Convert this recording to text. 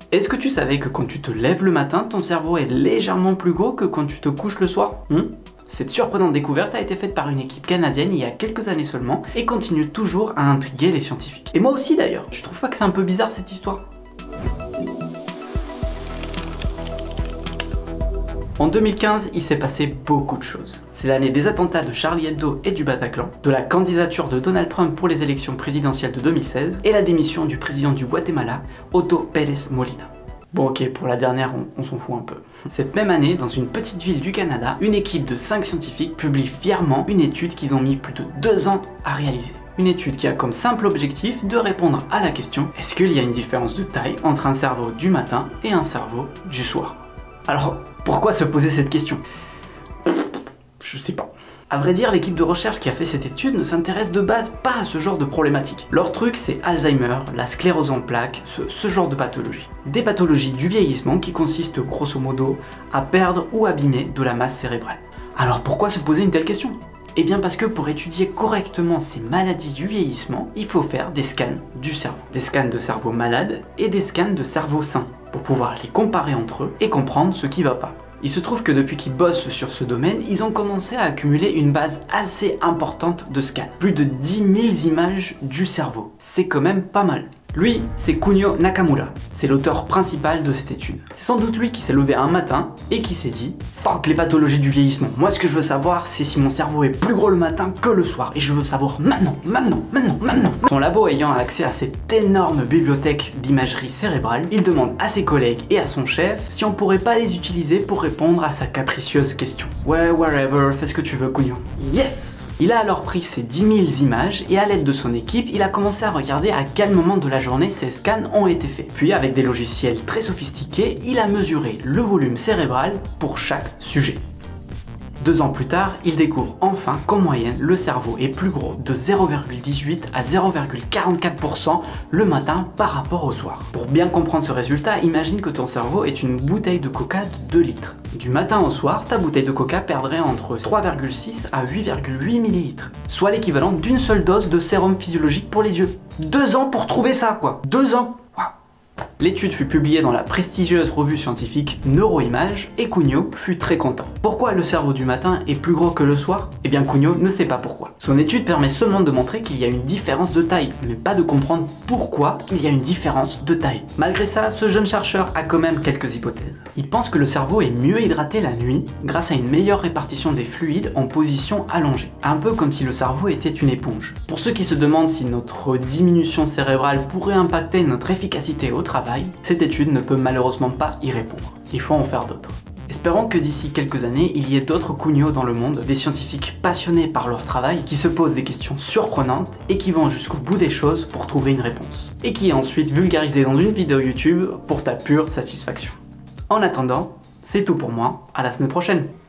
Est-ce que tu savais que quand tu te lèves le matin, ton cerveau est légèrement plus gros que quand tu te couches le soir? Cette surprenante découverte a été faite par une équipe canadienne il y a quelques années seulement et continue toujours à intriguer les scientifiques. Et moi aussi d'ailleurs, tu trouves pas que c'est un peu bizarre cette histoire? En 2015, il s'est passé beaucoup de choses. C'est l'année des attentats de Charlie Hebdo et du Bataclan, de la candidature de Donald Trump pour les élections présidentielles de 2016 et la démission du président du Guatemala, Otto Pérez Molina. Bon ok, pour la dernière, on s'en fout un peu. Cette même année, dans une petite ville du Canada, une équipe de 5 scientifiques publie fièrement une étude qu'ils ont mis plus de 2 ans à réaliser. Une étude qui a comme simple objectif de répondre à la question: est-ce qu'il y a une différence de taille entre un cerveau du matin et un cerveau du soir? Alors, pourquoi se poser cette question? Je sais pas. À vrai dire, l'équipe de recherche qui a fait cette étude ne s'intéresse de base pas à ce genre de problématique. Leur truc, c'est Alzheimer, la sclérose en plaques, ce genre de pathologie. Des pathologies du vieillissement qui consistent grosso modo à perdre ou abîmer de la masse cérébrale. Alors pourquoi se poser une telle question? Eh bien parce que pour étudier correctement ces maladies du vieillissement, il faut faire des scans du cerveau. Des scans de cerveau malade et des scans de cerveau sain, pour pouvoir les comparer entre eux et comprendre ce qui va pas. Il se trouve que depuis qu'ils bossent sur ce domaine, ils ont commencé à accumuler une base assez importante de scans. Plus de 10 000 images du cerveau. C'est quand même pas mal. Lui, c'est Kunio Nakamura. C'est l'auteur principal de cette étude. C'est sans doute lui qui s'est levé un matin et qui s'est dit: fuck les pathologies du vieillissement. Moi, ce que je veux savoir, c'est si mon cerveau est plus gros le matin que le soir. Et je veux savoir maintenant. Son labo ayant accès à cette énorme bibliothèque d'imagerie cérébrale, il demande à ses collègues et à son chef si on pourrait pas les utiliser pour répondre à sa capricieuse question. Ouais, whatever, fais ce que tu veux, Kunio. Yes! Il a alors pris ces 10 000 images et à l'aide de son équipe, il a commencé à regarder à quel moment de la journée ces scans ont été faits. Puis avec des logiciels très sophistiqués, il a mesuré le volume cérébral pour chaque sujet. 2 ans plus tard, il découvre enfin qu'en moyenne, le cerveau est plus gros de 0,18 à 0,44% le matin par rapport au soir. Pour bien comprendre ce résultat, imagine que ton cerveau est une bouteille de coca de 2 litres. Du matin au soir, ta bouteille de coca perdrait entre 3,6 à 8,8 ml, soit l'équivalent d'une seule dose de sérum physiologique pour les yeux. 2 ans pour trouver ça, quoi. 2 ans. L'étude fut publiée dans la prestigieuse revue scientifique Neuroimage et Kunio fut très content. Pourquoi le cerveau du matin est plus gros que le soir? Eh bien Kunio ne sait pas pourquoi. Son étude permet seulement de montrer qu'il y a une différence de taille, mais pas de comprendre pourquoi il y a une différence de taille. Malgré ça, ce jeune chercheur a quand même quelques hypothèses. Il pense que le cerveau est mieux hydraté la nuit grâce à une meilleure répartition des fluides en position allongée. Un peu comme si le cerveau était une éponge. Pour ceux qui se demandent si notre diminution cérébrale pourrait impacter notre efficacité au travail, cette étude ne peut malheureusement pas y répondre. Il faut en faire d'autres. Espérons que d'ici quelques années, il y ait d'autres Kunio dans le monde, des scientifiques passionnés par leur travail, qui se posent des questions surprenantes et qui vont jusqu'au bout des choses pour trouver une réponse. Et qui est ensuite vulgarisé dans une vidéo YouTube pour ta pure satisfaction. En attendant, c'est tout pour moi, à la semaine prochaine.